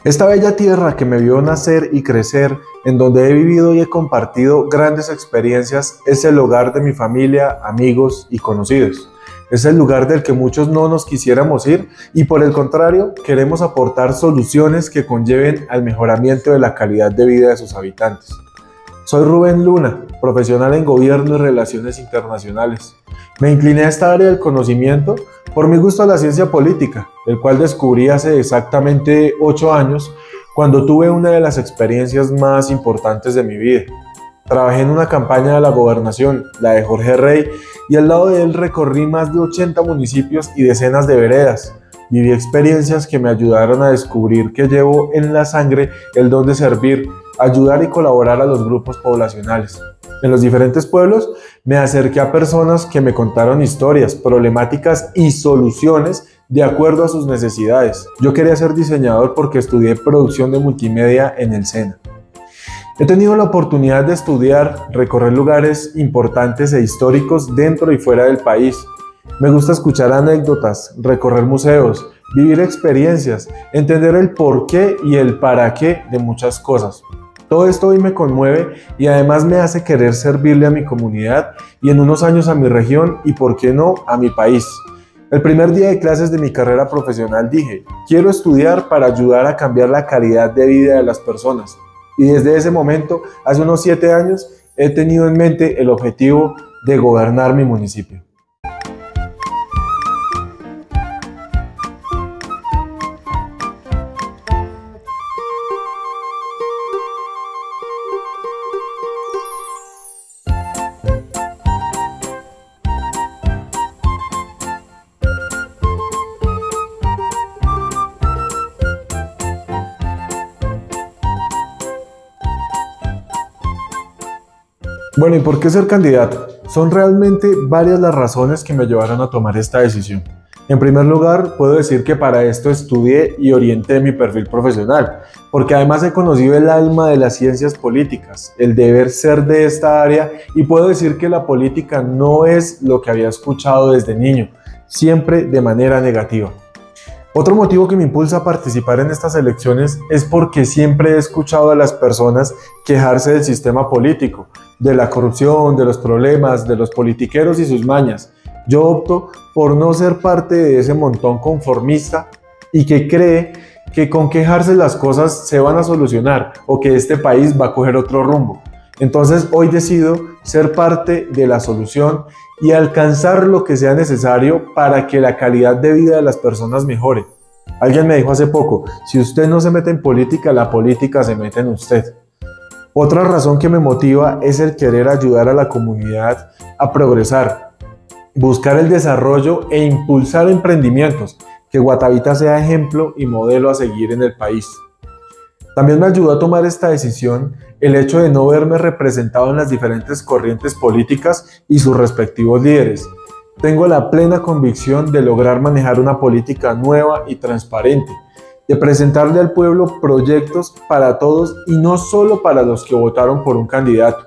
Esta bella tierra que me vio nacer y crecer, en donde he vivido y he compartido grandes experiencias, es el hogar de mi familia, amigos y conocidos. Es el lugar del que muchos no nos quisiéramos ir y por el contrario, queremos aportar soluciones que conlleven al mejoramiento de la calidad de vida de sus habitantes. Soy Rubén Luna, profesional en Gobierno y Relaciones Internacionales. Me incliné a esta área del conocimiento por mi gusto a la ciencia política, el cual descubrí hace exactamente 8 años, cuando tuve una de las experiencias más importantes de mi vida. Trabajé en una campaña de la gobernación, la de Jorge Rey, y al lado de él recorrí más de 80 municipios y decenas de veredas. Viví experiencias que me ayudaron a descubrir que llevo en la sangre el don de servir, ayudar y colaborar a los grupos poblacionales. En los diferentes pueblos me acerqué a personas que me contaron historias, problemáticas y soluciones de acuerdo a sus necesidades. Yo quería ser diseñador porque estudié producción de multimedia en el SENA. He tenido la oportunidad de estudiar, recorrer lugares importantes e históricos dentro y fuera del país. Me gusta escuchar anécdotas, recorrer museos, vivir experiencias, entender el porqué y el para qué de muchas cosas. Todo esto hoy me conmueve y además me hace querer servirle a mi comunidad y en unos años a mi región y, por qué no, a mi país. El primer día de clases de mi carrera profesional dije, quiero estudiar para ayudar a cambiar la calidad de vida de las personas. Y desde ese momento, hace unos 7 años, he tenido en mente el objetivo de gobernar mi municipio. Bueno, ¿y por qué ser candidato? Son realmente varias las razones que me llevaron a tomar esta decisión. En primer lugar, puedo decir que para esto estudié y orienté mi perfil profesional, porque además he conocido el alma de las ciencias políticas, el deber ser de esta área, y puedo decir que la política no es lo que había escuchado desde niño, siempre de manera negativa. Otro motivo que me impulsa a participar en estas elecciones es porque siempre he escuchado a las personas quejarse del sistema político, de la corrupción, de los problemas, de los politiqueros y sus mañas. Yo opto por no ser parte de ese montón conformista y que cree que con quejarse las cosas se van a solucionar o que este país va a coger otro rumbo. Entonces hoy decido ser parte de la solución y alcanzar lo que sea necesario para que la calidad de vida de las personas mejore. Alguien me dijo hace poco, si usted no se mete en política, la política se mete en usted. Otra razón que me motiva es el querer ayudar a la comunidad a progresar, buscar el desarrollo e impulsar emprendimientos, que Guatavita sea ejemplo y modelo a seguir en el país. También me ayudó a tomar esta decisión el hecho de no verme representado en las diferentes corrientes políticas y sus respectivos líderes. Tengo la plena convicción de lograr manejar una política nueva y transparente, de presentarle al pueblo proyectos para todos y no solo para los que votaron por un candidato.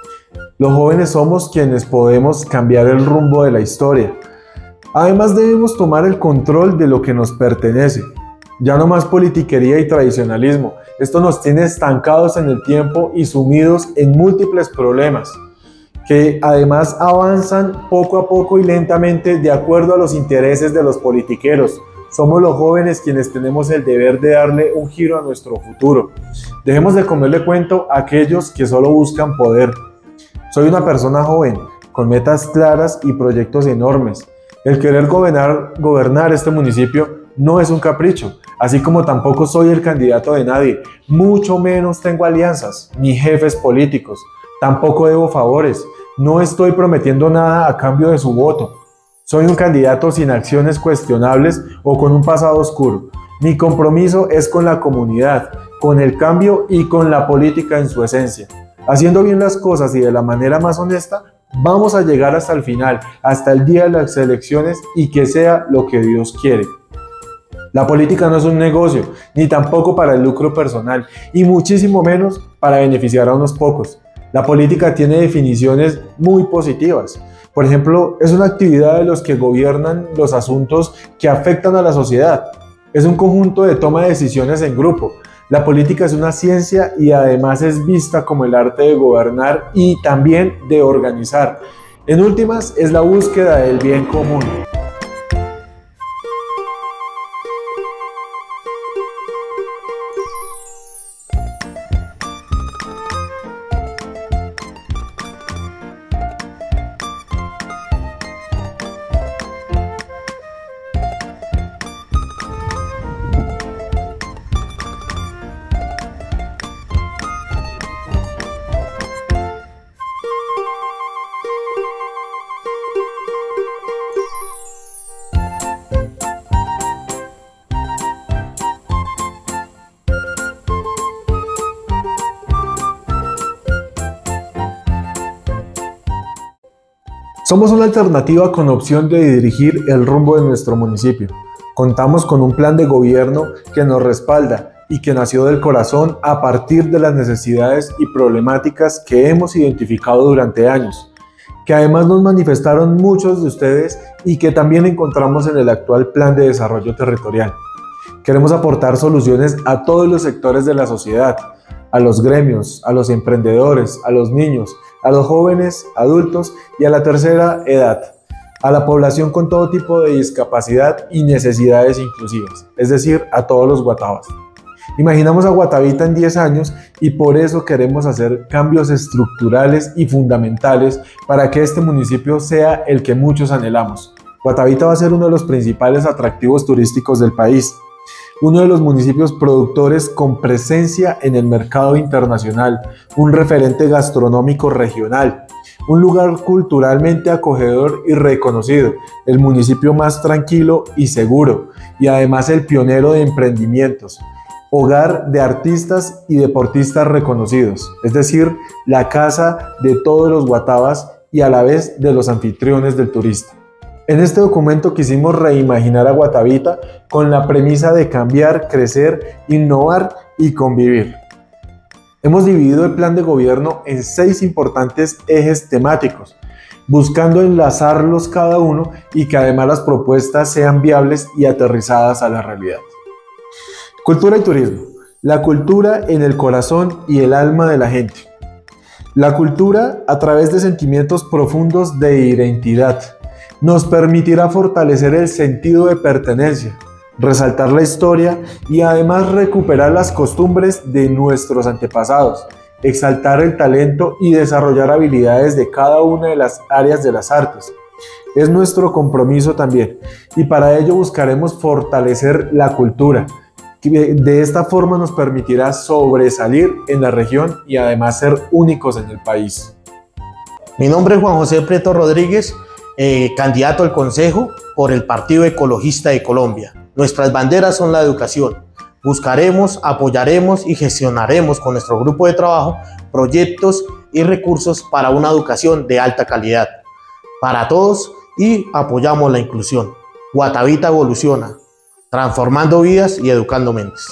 Los jóvenes somos quienes podemos cambiar el rumbo de la historia. Además debemos tomar el control de lo que nos pertenece. Ya no más politiquería y tradicionalismo. Esto nos tiene estancados en el tiempo y sumidos en múltiples problemas, que además avanzan poco a poco y lentamente de acuerdo a los intereses de los politiqueros. Somos los jóvenes quienes tenemos el deber de darle un giro a nuestro futuro. Dejemos de comerle cuento a aquellos que solo buscan poder. Soy una persona joven, con metas claras y proyectos enormes. El querer gobernar este municipio no es un capricho, así como tampoco soy el candidato de nadie, mucho menos tengo alianzas, ni jefes políticos, tampoco debo favores, no estoy prometiendo nada a cambio de su voto. Soy un candidato sin acciones cuestionables o con un pasado oscuro. Mi compromiso es con la comunidad, con el cambio y con la política en su esencia. Haciendo bien las cosas y de la manera más honesta, vamos a llegar hasta el final, hasta el día de las elecciones y que sea lo que Dios quiere. La política no es un negocio, ni tampoco para el lucro personal, y muchísimo menos para beneficiar a unos pocos. La política tiene definiciones muy positivas. Por ejemplo, es una actividad de los que gobiernan los asuntos que afectan a la sociedad. Es un conjunto de toma de decisiones en grupo. La política es una ciencia y además es vista como el arte de gobernar y también de organizar. En últimas, es la búsqueda del bien común. Somos una alternativa con opción de dirigir el rumbo de nuestro municipio. Contamos con un plan de gobierno que nos respalda y que nació del corazón a partir de las necesidades y problemáticas que hemos identificado durante años, que además nos manifestaron muchos de ustedes y que también encontramos en el actual Plan de Desarrollo Territorial. Queremos aportar soluciones a todos los sectores de la sociedad, a los gremios, a los emprendedores, a los niños, a los jóvenes, adultos y a la tercera edad, a la población con todo tipo de discapacidad y necesidades inclusivas, es decir, a todos los guatabas. Imaginamos a Guatavita en 10 años y por eso queremos hacer cambios estructurales y fundamentales para que este municipio sea el que muchos anhelamos. Guatavita va a ser uno de los principales atractivos turísticos del país, uno de los municipios productores con presencia en el mercado internacional, un referente gastronómico regional, un lugar culturalmente acogedor y reconocido, el municipio más tranquilo y seguro, y además el pionero de emprendimientos, hogar de artistas y deportistas reconocidos, es decir, la casa de todos los guatabas y a la vez de los anfitriones del turista. En este documento quisimos reimaginar a Guatavita con la premisa de cambiar, crecer, innovar y convivir. Hemos dividido el plan de gobierno en 6 importantes ejes temáticos, buscando enlazarlos cada uno y que además las propuestas sean viables y aterrizadas a la realidad. Cultura y turismo. La cultura en el corazón y el alma de la gente. La cultura a través de sentimientos profundos de identidad. Nos permitirá fortalecer el sentido de pertenencia, resaltar la historia y además recuperar las costumbres de nuestros antepasados, exaltar el talento y desarrollar habilidades de cada una de las áreas de las artes. Es nuestro compromiso también y para ello buscaremos fortalecer la cultura, que de esta forma nos permitirá sobresalir en la región y además ser únicos en el país. Mi nombre es Juan José Prieto Rodríguez, candidato al Consejo por el Partido Ecologista de Colombia. Nuestras banderas son la educación. Buscaremos, apoyaremos y gestionaremos con nuestro grupo de trabajo proyectos y recursos para una educación de alta calidad para todos y apoyamos la inclusión. Guatavita evoluciona, transformando vidas y educando mentes.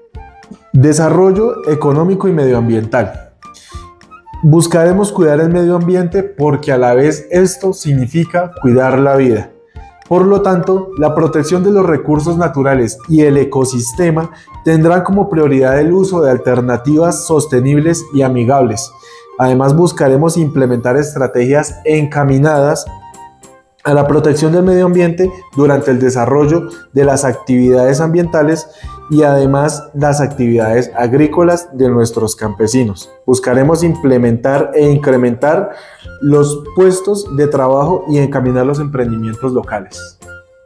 Desarrollo económico y medioambiental. Buscaremos cuidar el medio ambiente porque a la vez esto significa cuidar la vida. Por lo tanto, la protección de los recursos naturales y el ecosistema tendrán como prioridad el uso de alternativas sostenibles y amigables. Además, buscaremos implementar estrategias encaminadas a la protección del medio ambiente durante el desarrollo de las actividades ambientales y además las actividades agrícolas de nuestros campesinos. Buscaremos implementar e incrementar los puestos de trabajo y encaminar los emprendimientos locales.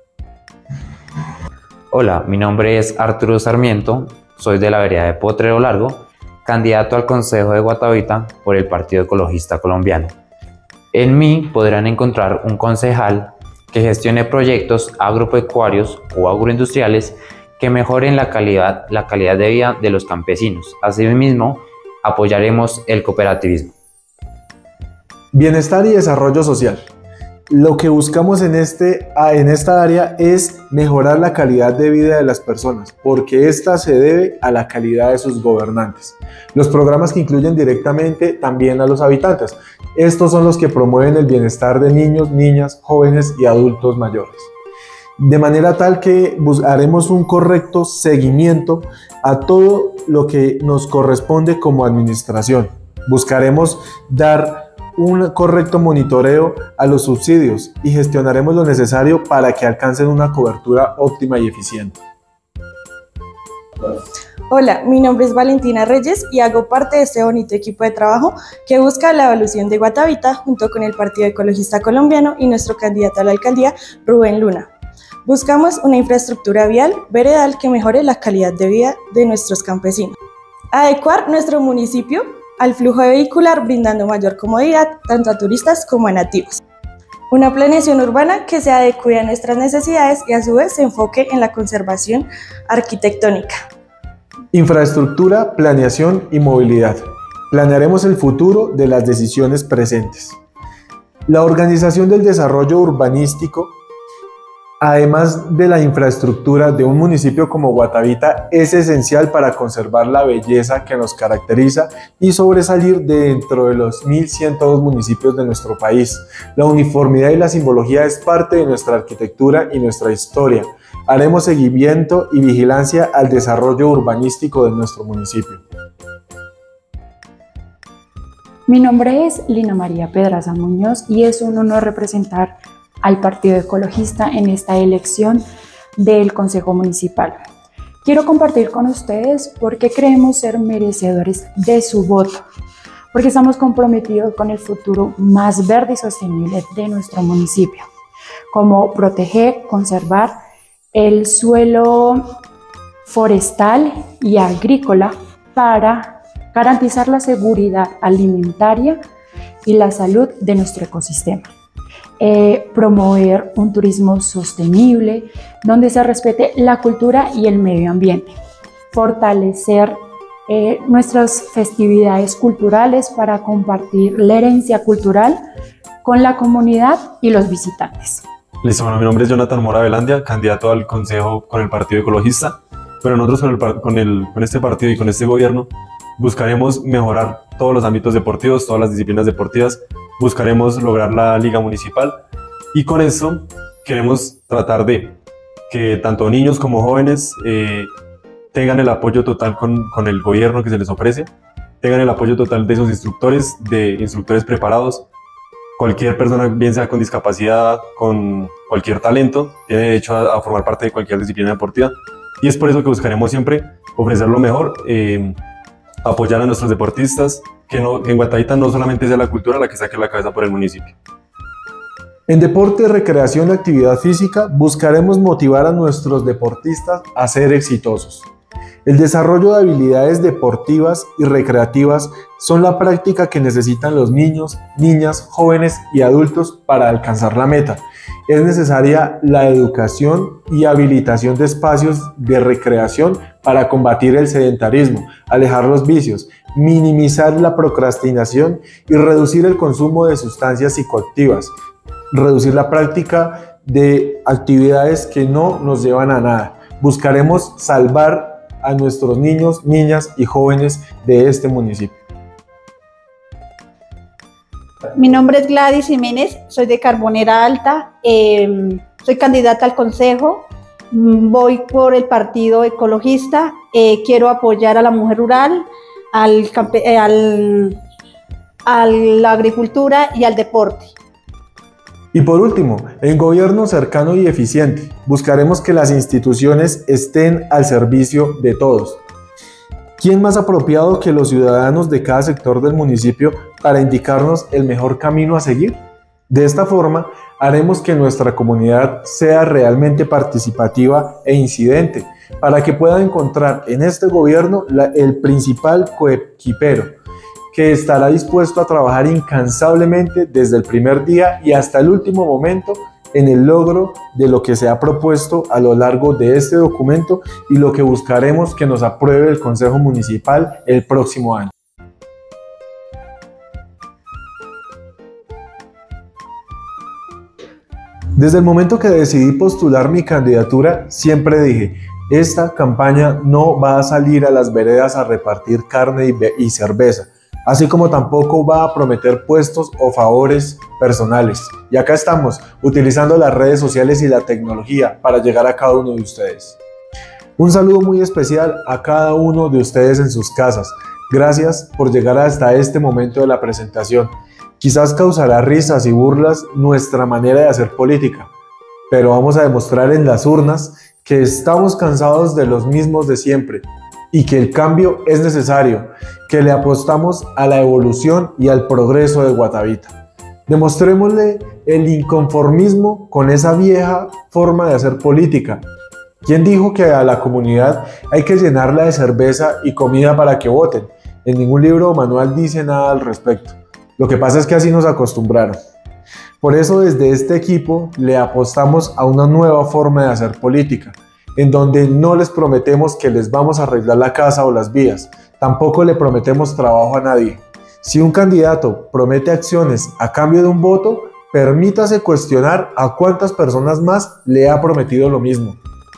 Hola, mi nombre es Arturo Sarmiento, soy de la vereda de Potrero Largo, candidato al Consejo de Guatavita por el Partido Ecologista Colombiano. En mí podrán encontrar un concejal que gestione proyectos agropecuarios o agroindustriales que mejoren la calidad de vida de los campesinos. Asimismo, apoyaremos el cooperativismo. Bienestar y desarrollo social. Lo que buscamos en esta área es mejorar la calidad de vida de las personas, porque esta se debe a la calidad de sus gobernantes. Los programas que incluyen directamente también a los habitantes. Estos son los que promueven el bienestar de niños, niñas, jóvenes y adultos mayores. de manera tal que haremos un correcto seguimiento a todo lo que nos corresponde como administración. Buscaremos dar un correcto monitoreo a los subsidios y gestionaremos lo necesario para que alcancen una cobertura óptima y eficiente. Hola, mi nombre es Valentina Reyes y hago parte de este bonito equipo de trabajo que busca la evolución de Guatavita junto con el Partido Ecologista Colombiano y nuestro candidato a la alcaldía, Rubén Luna. Buscamos una infraestructura vial veredal que mejore la calidad de vida de nuestros campesinos. Adecuar nuestro municipio al flujo vehicular brindando mayor comodidad tanto a turistas como a nativos. Una planeación urbana que se adecue a nuestras necesidades y a su vez se enfoque en la conservación arquitectónica. Infraestructura, planeación y movilidad. Planearemos el futuro de las decisiones presentes. La organización del desarrollo urbanístico, además de la infraestructura de un municipio como Guatavita, es esencial para conservar la belleza que nos caracteriza y sobresalir dentro de los 1.102 municipios de nuestro país. La uniformidad y la simbología es parte de nuestra arquitectura y nuestra historia. Haremos seguimiento y vigilancia al desarrollo urbanístico de nuestro municipio. Mi nombre es Lina María Pedraza Muñoz y es un honor representar al Partido Ecologista en esta elección del Consejo Municipal. Quiero compartir con ustedes por qué creemos ser merecedores de su voto, porque estamos comprometidos con el futuro más verde y sostenible de nuestro municipio, como proteger, conservar el suelo forestal y agrícola para garantizar la seguridad alimentaria y la salud de nuestro ecosistema. Promover un turismo sostenible donde se respete la cultura y el medio ambiente. Fortalecer nuestras festividades culturales para compartir la herencia cultural con la comunidad y los visitantes. Listo, bueno, mi nombre es Jonathan Mora Velandia, candidato al Consejo con el Partido Ecologista. Pero nosotros con este partido y con este gobierno buscaremos mejorar todos los ámbitos deportivos, todas las disciplinas deportivas. Buscaremos lograr la liga municipal y con eso queremos tratar de que tanto niños como jóvenes tengan el apoyo total con el gobierno que se les ofrece, tengan el apoyo total de sus instructores, de instructores preparados. Cualquier persona, bien sea con discapacidad, con cualquier talento, tiene derecho a formar parte de cualquier disciplina deportiva. Y es por eso que buscaremos siempre ofrecer lo mejor, apoyar a nuestros deportistas, que en Guatavita no solamente sea la cultura la que saque la cabeza por el municipio. En deporte, recreación y actividad física buscaremos motivar a nuestros deportistas a ser exitosos. El desarrollo de habilidades deportivas y recreativas son la práctica que necesitan los niños, niñas, jóvenes y adultos para alcanzar la meta. Es necesaria la educación y habilitación de espacios de recreación para combatir el sedentarismo, alejar los vicios, minimizar la procrastinación y reducir el consumo de sustancias psicoactivas, reducir la práctica de actividades que no nos llevan a nada. Buscaremos salvar a nuestros niños, niñas y jóvenes de este municipio. Mi nombre es Gladys Jiménez, soy de Carbonera Alta, soy candidata al consejo, voy por el Partido Ecologista, quiero apoyar a la mujer rural, a la agricultura y al deporte. Y por último, en gobierno cercano y eficiente, buscaremos que las instituciones estén al servicio de todos. ¿Quién más apropiado que los ciudadanos de cada sector del municipio para indicarnos el mejor camino a seguir? De esta forma, haremos que nuestra comunidad sea realmente participativa e incidente, para que pueda encontrar en este gobierno el principal coequipero, que estará dispuesto a trabajar incansablemente desde el primer día y hasta el último momento en el logro de lo que se ha propuesto a lo largo de este documento y lo que buscaremos que nos apruebe el Consejo Municipal el próximo año. Desde el momento que decidí postular mi candidatura, siempre dije: esta campaña no va a salir a las veredas a repartir carne y cerveza. así como tampoco va a prometer puestos o favores personales. Y acá estamos, utilizando las redes sociales y la tecnología para llegar a cada uno de ustedes. Un saludo muy especial a cada uno de ustedes en sus casas. Gracias por llegar hasta este momento de la presentación. Quizás causará risas y burlas nuestra manera de hacer política, pero vamos a demostrar en las urnas que estamos cansados de los mismos de siempre y que el cambio es necesario, que le apostamos a la evolución y al progreso de Guatavita. Demostrémosle el inconformismo con esa vieja forma de hacer política. ¿Quién dijo que a la comunidad hay que llenarla de cerveza y comida para que voten? En ningún libro o manual dice nada al respecto. Lo que pasa es que así nos acostumbraron. Por eso desde este equipo le apostamos a una nueva forma de hacer política, en donde no les prometemos que les vamos a arreglar la casa o las vías, tampoco le prometemos trabajo a nadie. Si un candidato promete acciones a cambio de un voto, permítase cuestionar a cuántas personas más le ha prometido lo mismo.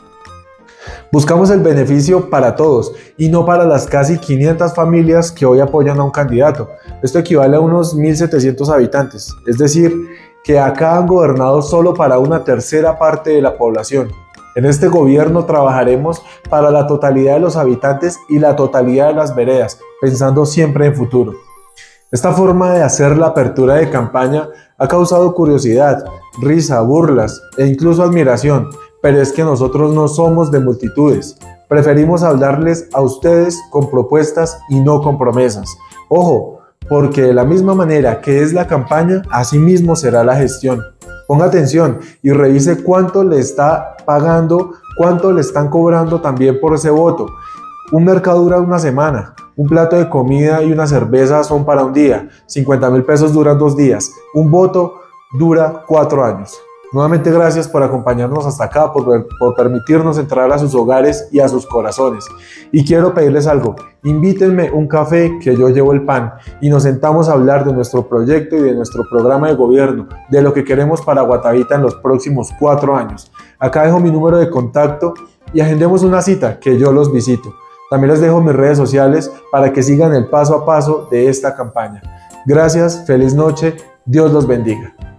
Buscamos el beneficio para todos y no para las casi 500 familias que hoy apoyan a un candidato. Esto equivale a unos 1.700 habitantes, es decir, que acá han gobernado solo para una tercera parte de la población. En este gobierno trabajaremos para la totalidad de los habitantes y la totalidad de las veredas, pensando siempre en futuro. Esta forma de hacer la apertura de campaña ha causado curiosidad, risa, burlas e incluso admiración, pero es que nosotros no somos de multitudes. Preferimos hablarles a ustedes con propuestas y no con promesas. Ojo, porque de la misma manera que es la campaña, así mismo será la gestión. Ponga atención y revise cuánto le está pagando, cuánto le están cobrando también por ese voto. Un mercado dura una semana, un plato de comida y una cerveza son para un día, 50.000 pesos duran 2 días, un voto dura 4 años. Nuevamente gracias por acompañarnos hasta acá, por permitirnos entrar a sus hogares y a sus corazones. Y quiero pedirles algo, invítenme un café que yo llevo el pan y nos sentamos a hablar de nuestro proyecto y de nuestro programa de gobierno, de lo que queremos para Guatavita en los próximos 4 años. Acá dejo mi número de contacto y agendemos una cita que yo los visito. También les dejo mis redes sociales para que sigan el paso a paso de esta campaña. Gracias, feliz noche, Dios los bendiga.